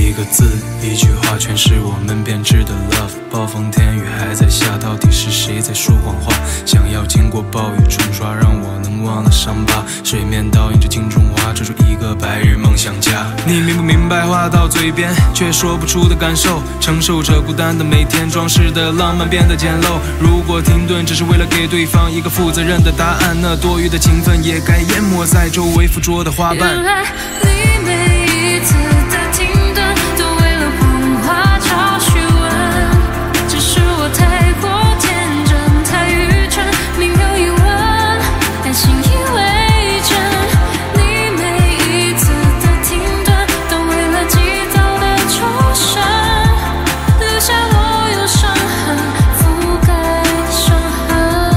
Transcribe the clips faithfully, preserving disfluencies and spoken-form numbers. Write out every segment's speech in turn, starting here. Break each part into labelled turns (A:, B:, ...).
A: 一个字，一句话，全是我们编织的 love。暴风天雨还在下，到底是谁在说谎话？想要经过暴雨冲刷，让我能忘了伤疤。水面倒映着镜中花，织出一个白日梦想家。你明不明白话到嘴边却说不出的感受？承受着孤单的每天，装饰的浪漫变得简陋。如果停顿只是为了给对方一个负责任的答案，那多余的情分也该淹没在周围附着的花瓣。
B: 原来你每一次的停顿都为了谎话找虚伪，只是我太过天真，太愚蠢，命有一问，但信以为真。你每一次的停顿都为了及早的抽身，留下我有伤痕，覆盖伤痕。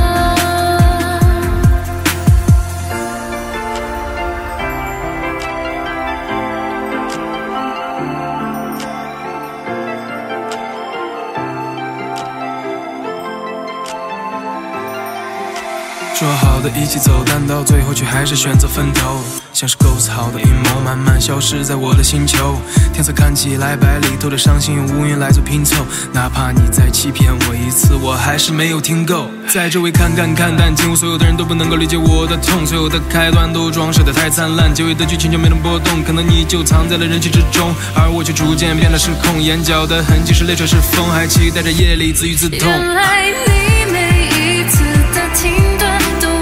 A: 说好的一起走，但到最后却还是选择分头，像是构思好的阴谋，慢慢消失在我的星球。天色看起来白，里头的伤心用乌云来做拼凑。哪怕你再欺骗我一次，我还是没有听够。在周围看看看淡，几乎所有的人都不能够理解我的痛，所有的开端都装饰得太灿烂，结尾的剧情就没能波动。可能你就藏在了人群之中，而我却逐渐变得失控。眼角的痕迹是泪水是风，还期待着夜里自娱自痛。
B: 原来你每一次的停顿都